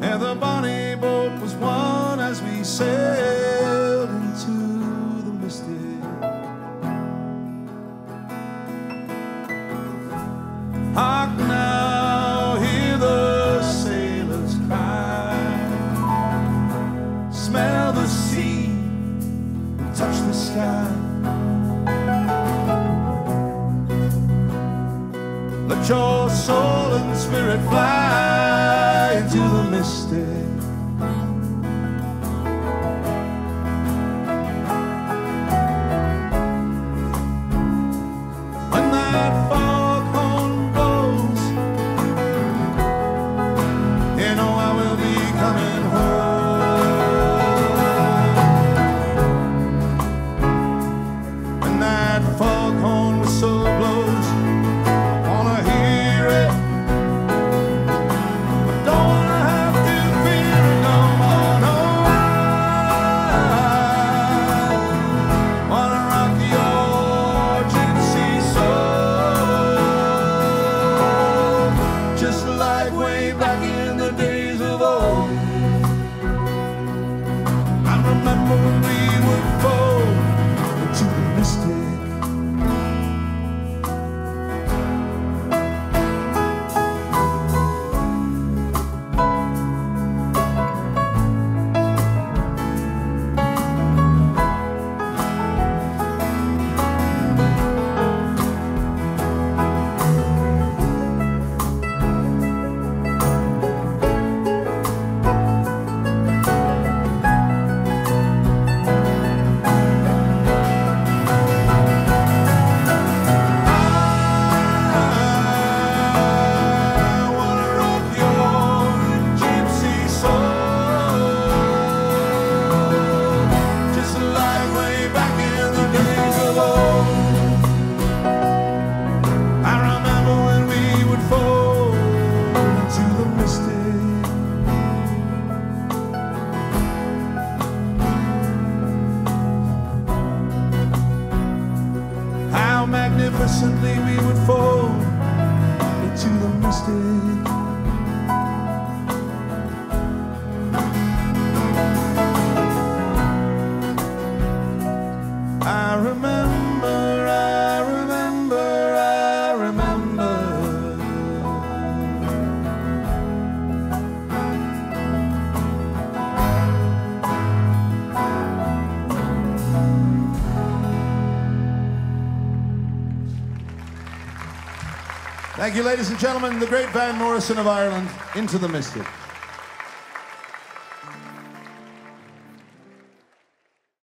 and the bonnie boat was one as we sailed into the mystic. Hark now, hear the sailors cry, smell the sea and touch the sky. Let your soul and spirit fly into the mystic. When that foghorn blows, you know I will be coming home. When that foghorn whistle blows, magnificently we would fall into the mystic. I remember, I remember, I remember. Thank you, ladies and gentlemen, the great Van Morrison of Ireland, Into the Mystic.